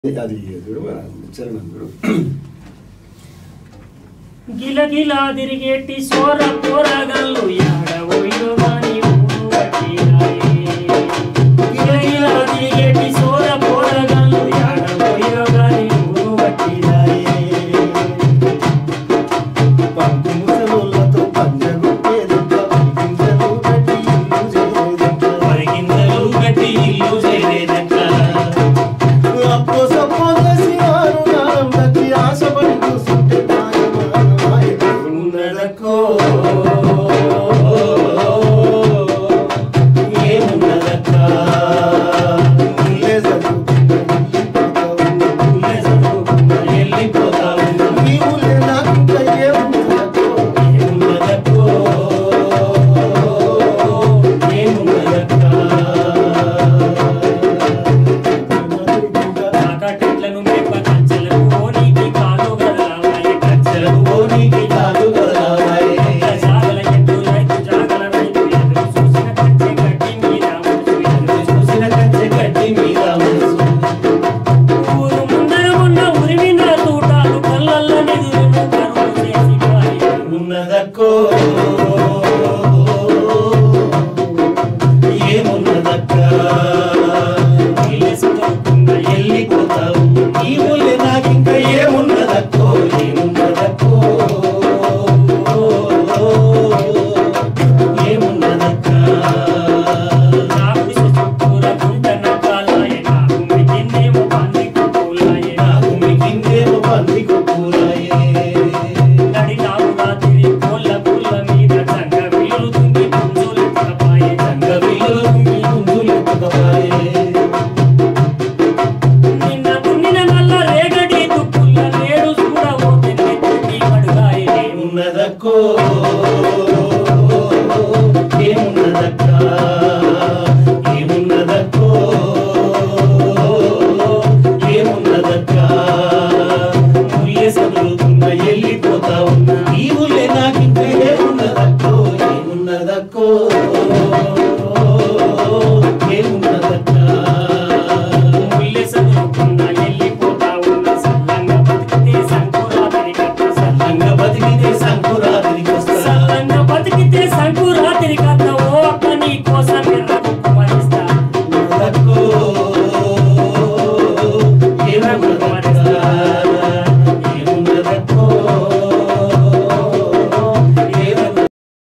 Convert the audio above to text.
అది చరణంలో గిల గిల తిరిగేటి సోర పోరగల్లు యాడవోయో గాని ఊరు వట్టిరాయే గిల గిల తిరిగేటి సోర పోరగల్లు యాడవోయో గాని ఊరు వట్టిరాయే పంకు ముసలోళ్ళతో పంజగుట్టేదంట పరిగింజలు గట్టి ఇల్లు చేరేదంట అప్పో సపోజ శివారు నారం దక్కి ఆశపడి కూసుంటే ఉన్నదక్కో ఏమున్నదక్క ముల్లే వెళ్ళిపోతావు నీ ఊళ్ళే నాకు ఏమున్నదక్కో ఏమున్నదక్కో ఏమున్నదక్క కాకటెట్లను మేప కంచెలకు ఓనికి కాలు గదలావాయే కంచెలకు ఓనికి కాలు గదలావాయే జాగల ఎద్దు రైతు జాగల రైతు ఎదురు చూసిన కంచె గడ్డి మీద మనసు ఎదురు చూసిన కంచె గడ్డి మీద మనసు ఊరు ముందర ఉన్న ఉరిమిన తూటాలు కళ్ళల్ల నిదురును కరువు చేసి పారి ఉన్నదక్కో ఏమున్నదక్క వెళ్ళిపోతావు